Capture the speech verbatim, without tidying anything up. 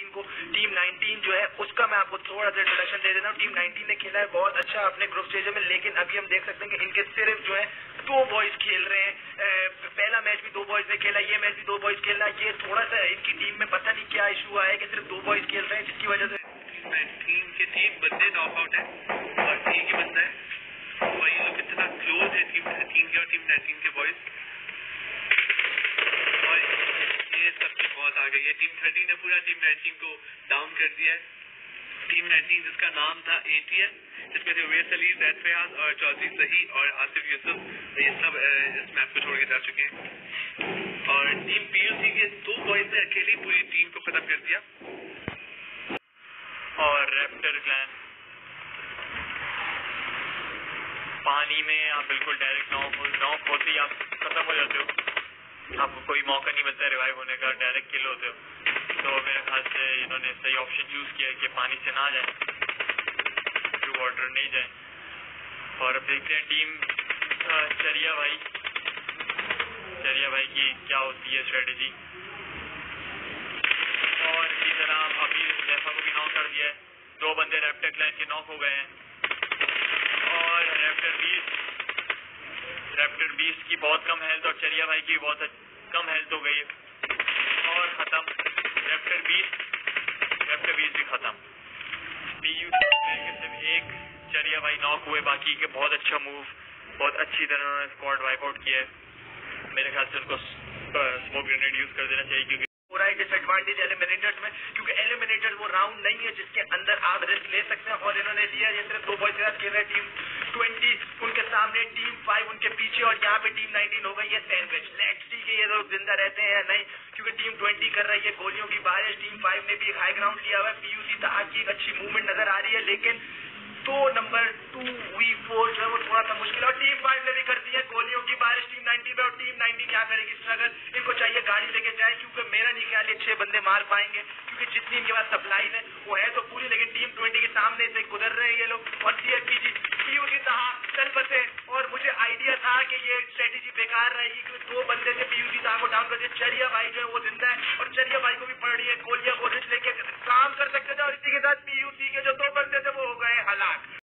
Nineteen को। Team nineteen जो है उसका मैं आपको थोड़ा सा इंट्रोडक्शन दे देता हूँ। टीम नाइनटीन ने खेला है बहुत अच्छा अपने ग्रुप स्टेज में, लेकिन अभी हम देख सकते हैं कि इनके सिर्फ जो है दो बॉयज खेल रहे हैं। पहला मैच भी दो बॉयज ने खेला, ये मैच भी दो बॉयज खेल रहा है। ये थोड़ा सा इनकी टीम में पता नहीं क्या इशू आया कि सिर्फ दो बॉयज खेल रहे हैं, जिसकी वजह से टीम के तीन बंदे नॉकआउट है और एक ही बंदा है, और ये लोग कितना क्लोज है टीम थर्टीन के और टीम नाइनटीन के बॉयज, और ये सबसे बहुत आ गई है। टीम थर्टीन ने पूरा टीम नाइनटीन को डाउन कर दिया है। टीम नाइनटीन जिसका नाम था एटीएन, जिसमें थे वेस अली, जैद फयाज और चौधरी सही और आसिफ यूसुफ, ये सब इस मैच को छोड़ के जा चुके हैं। और टीम पीयूसी के दो बॉयज ने अकेली पूरी टीम को खत्म कर दिया। और रैप्टर क्लैन पानी में आप बिल्कुल डायरेक्ट नॉक नॉक होते ही आप खत्म हो जाते हो, आपको कोई मौका नहीं मिलता रिवाइव होने का, डायरेक्ट किल होते हो। तो मेरे ख्याल से इन्होंने सही ऑप्शन यूज किया कि पानी से ना जाए, टू वाटर नहीं जाए। और अब देखते हैं टीम चरिया भाई चरिया भाई की क्या होती है स्ट्रेटेजी। और इसी तरह अभी जैफा को भी नॉक कर दिया है, दो बंदे रैप्टर क्लैन के नॉक हो गए हैं। और रैप्टर बीस रैप्टर बीस की बहुत कम हेल्थ और चरिया भाई की बहुत कम हेल्थ हो गई है। और खत्म रैप्टर बीस रैप्टर बीस भी खत्म। पीयू एक चरिया भाई नॉक हुए, बाकी के बहुत अच्छा मूव, बहुत अच्छी तरह उन्होंने स्क्वाड वाइप आउट किया है। मेरे ख्याल से उनको स्मोक ग्रेनेड यूज कर देना चाहिए, क्योंकि पूरा डिसएडवांटेज एलिमिनेटर्स में, क्योंकि एलिमिनेटर्स वो राउंड नहीं है जिसके अंदर आप रिस्क ले सकते हैं। और इन्होंने लिया ये सिर्फ दो बॉयज के साथ खेल रहे, टीम ट्वेंटी उनके सामने, टीम फाइव उनके पीछे, और यहाँ पे टीम नाइनटीन हो गई है सैंडविच। लेट्स सी कि ये लोग जिंदा रहते हैं या नहीं, क्योंकि टीम ट्वेंटी कर रही है गोलियों की बारिश। टीम फाइव ने भी एक हाई ग्राउंड लिया हुआ है, पीयूसी तक की एक अच्छी मूवमेंट नजर आ रही है, लेकिन दो नंबर टू वी फोर जो है वो थोड़ा सा मुश्किल है। और टीम फाइव ने भी कर दी है गोलियों की बारिश टीम नाइनटीन में, और टीम नाइनटीन क्या करेगी स्ट्रगल। इनको चाहिए गाड़ी लेके जाए, क्योंकि मेरा नहीं ख्याल ये छह बंदे मार पाएंगे, क्योंकि जितनी इनके पास सप्लाई है वो है तो पूरी, लेकिन टीम ट्वेंटी के सामने से गुजर रहे हैं ये लोग। और सीएसपीजी पीयूसी तहा चल बसे, और मुझे आइडिया था कि ये स्ट्रेटेजी बेकार रहेगी, क्योंकि दो बंदे से पीयूसी तहा को डाउन कर दिया। चरिया भाई जो है वो जिंदा है, और चरिया भाई को भी पड़ रही है गोलियां, कोशिश लेके काम कर सकते थे। और इसी के साथ पीयूसी के जो दो बंदे थे वो हो गए हलाक।